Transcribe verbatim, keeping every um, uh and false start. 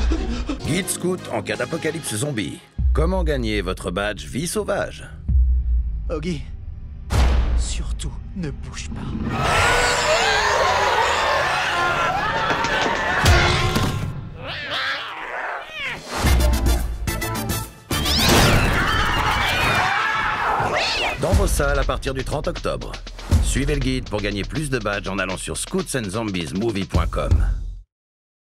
Guide scout en cas d'apocalypse zombie. Comment gagner votre badge vie sauvage? Oggy, surtout, ne bouge pas. Dans vos salles à partir du trente octobre. Suivez le guide pour gagner plus de badges en allant sur scouts and zombies movie point com.